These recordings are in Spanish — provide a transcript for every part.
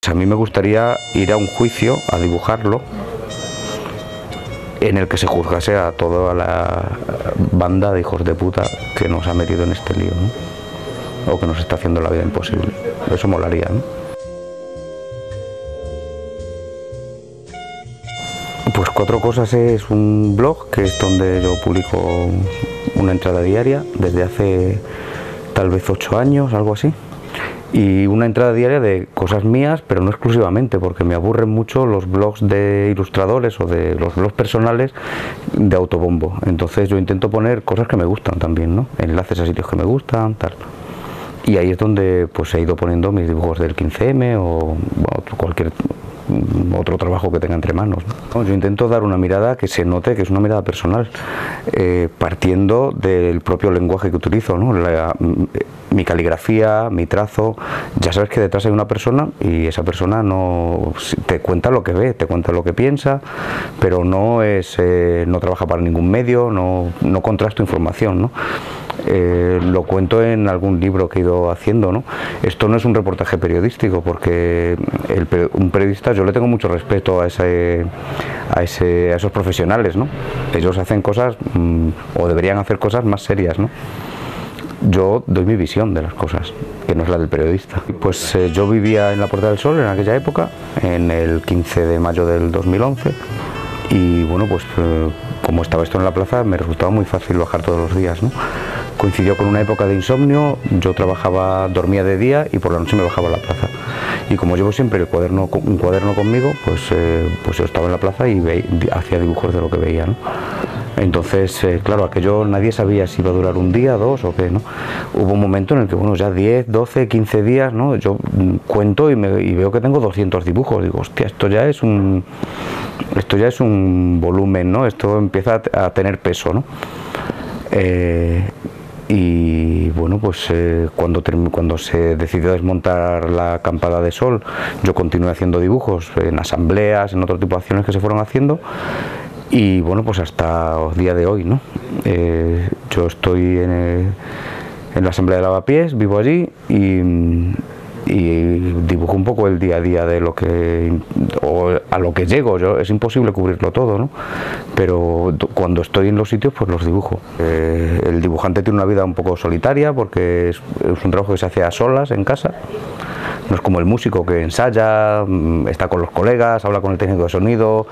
Pues a mí me gustaría ir a un juicio a dibujarlo en el que se juzgase a toda la banda de hijos de puta que nos ha metido en este lío, ¿no? O que nos está haciendo la vida imposible. Eso molaría, ¿no? Pues Cuatro Cosas es un blog que es donde yo publico una entrada diaria desde hace tal vez 8 años, algo así. Y una entrada diaria de cosas mías, pero no exclusivamente, porque me aburren mucho los blogs de ilustradores o de los blogs personales de autobombo. Entonces yo intento poner cosas que me gustan también, ¿no? Enlaces a sitios que me gustan, tal. Y ahí es donde pues he ido poniendo mis dibujos del 15M o bueno, cualquier otro trabajo que tenga entre manos, ¿no? Yo intento dar una mirada que se note que es una mirada personal, partiendo del propio lenguaje que utilizo, ¿no? Mi caligrafía, mi trazo, ya sabes que detrás hay una persona y esa persona no te cuenta lo que ve, te cuenta lo que piensa, pero no trabaja para ningún medio, no contrasto información, ¿no? Lo cuento en algún libro que he ido haciendo, ¿no? Esto no es un reportaje periodístico, porque un periodista, yo le tengo mucho respeto a esos profesionales, ¿no? Ellos hacen cosas, o deberían hacer cosas más serias, ¿no? Yo doy mi visión de las cosas, que no es la del periodista. Pues yo vivía en la Puerta del Sol en aquella época, en el 15 de mayo del 2011, y bueno, pues como estaba esto en la plaza, me resultaba muy fácil bajar todos los días, ¿no? Coincidió con una época de insomnio, yo dormía de día y por la noche me bajaba a la plaza. Y como llevo siempre un cuaderno conmigo, pues yo estaba en la plaza y hacía dibujos de lo que veía, ¿no? Entonces, claro, aquello nadie sabía si iba a durar un día, 2 o qué, ¿no? Hubo un momento en el que, bueno, ya 10, 12, 15 días, ¿no? Yo cuento y veo que tengo 200 dibujos. Digo, hostia, esto ya es un volumen, ¿no? Esto empieza a tener peso, ¿no? Y bueno, pues cuando se decidió desmontar la acampada de sol, yo continué haciendo dibujos en asambleas, en otro tipo de acciones que se fueron haciendo. Y bueno, pues hasta el día de hoy, ¿no? Yo estoy en la Asamblea de Lavapiés, vivo allí y dibujo un poco el día a día de a lo que llego. Es imposible cubrirlo todo, ¿no? Pero cuando estoy en los sitios, pues los dibujo. El dibujante tiene una vida un poco solitaria porque es un trabajo que se hace a solas en casa. No es como el músico que ensaya, está con los colegas, habla con el técnico de sonido.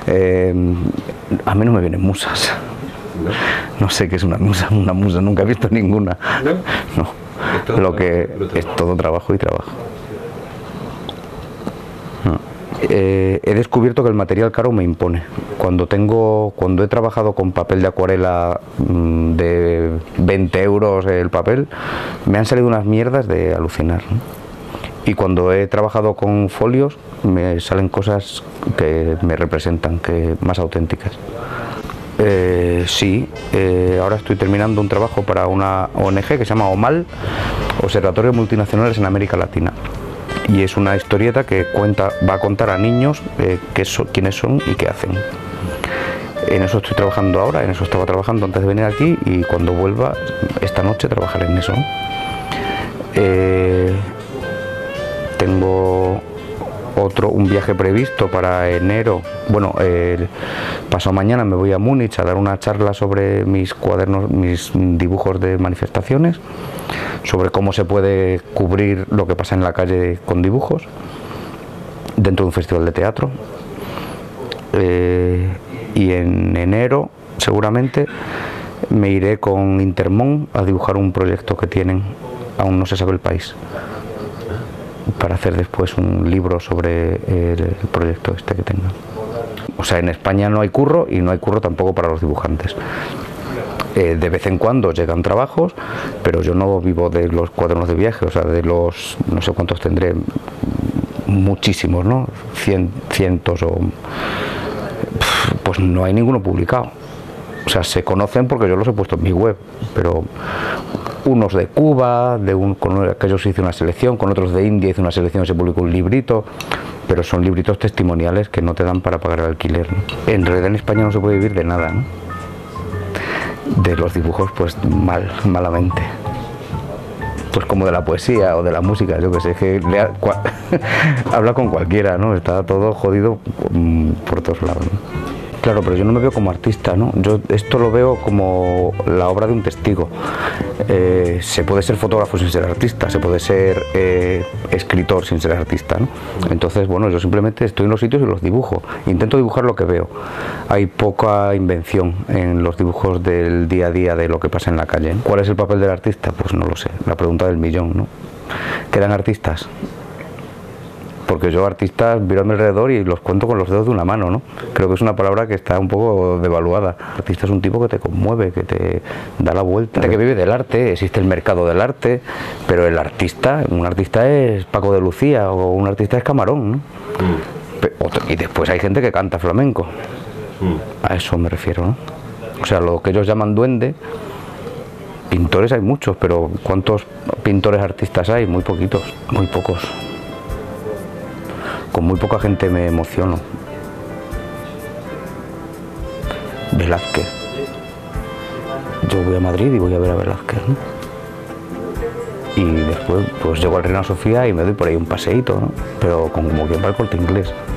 A mí no me vienen musas. No sé qué es una musa, nunca he visto ninguna. No. Es todo trabajo y trabajo. He descubierto que el material caro me impone. Cuando he trabajado con papel de acuarela de 20 euros el papel, me han salido unas mierdas de alucinar, ¿no? Y cuando he trabajado con folios me salen cosas que me representan, más auténticas. Sí, ahora estoy terminando un trabajo para una ONG que se llama OMAL, Observatorio Multinacionales en América Latina. Y es una historieta que va a contar a niños quiénes son y qué hacen. En eso estoy trabajando ahora, en eso estaba trabajando antes de venir aquí y cuando vuelva esta noche trabajaré en eso. Tengo un viaje previsto para enero. Bueno, pasado mañana me voy a Múnich a dar una charla sobre mis cuadernos, mis dibujos de manifestaciones, sobre cómo se puede cubrir lo que pasa en la calle con dibujos dentro de un festival de teatro. Y en enero seguramente me iré con Intermón a dibujar un proyecto que tienen, aún no se sabe el país, para hacer después un libro sobre el proyecto este que tengan. O sea, en España no hay curro y no hay curro tampoco para los dibujantes. De vez en cuando llegan trabajos, pero yo no vivo de los cuadernos de viaje, o sea, no sé cuántos tendré, muchísimos, ¿no? Cientos o... Pues no hay ninguno publicado. O sea, se conocen porque yo los he puesto en mi web, pero unos de Cuba, con aquellos hice una selección, con otros de India hice una selección y se publicó un librito, pero son libritos testimoniales que no te dan para pagar el alquiler, ¿no? En realidad en España no se puede vivir de nada, ¿no? De los dibujos, pues malamente. pues como de la poesía o de la música, yo que sé, que habla con cualquiera, ¿no? Está todo jodido por todos lados, ¿no? Claro, pero yo no me veo como artista, ¿no? Yo esto lo veo como la obra de un testigo. Se puede ser fotógrafo sin ser artista, se puede ser escritor sin ser artista, ¿no? Entonces, bueno, yo simplemente estoy en los sitios y los dibujo. Intento dibujar lo que veo. Hay poca invención en los dibujos del día a día de lo que pasa en la calle, ¿no? ¿Cuál es el papel del artista? Pues no lo sé. La pregunta del millón, ¿no? ¿Quedan artistas? Porque yo artistas miro a mi alrededor y los cuento con los dedos de una mano, ¿no? Creo que es una palabra que está un poco devaluada. Artista es un tipo que te conmueve, que te da la vuelta, que vive del arte, existe el mercado del arte, pero el artista, un artista es Paco de Lucía o un artista es Camarón, ¿no? Y después hay gente que canta flamenco. A eso me refiero, ¿no? O sea, lo que ellos llaman duende, pintores hay muchos, pero ¿cuántos pintores artistas hay? Muy poquitos, muy pocos. Con muy poca gente me emociono. Velázquez. Yo voy a Madrid y voy a ver a Velázquez, ¿no? Y después pues llego al Reina Sofía y me doy por ahí un paseíto, ¿no? Pero como quien va al Corte Inglés.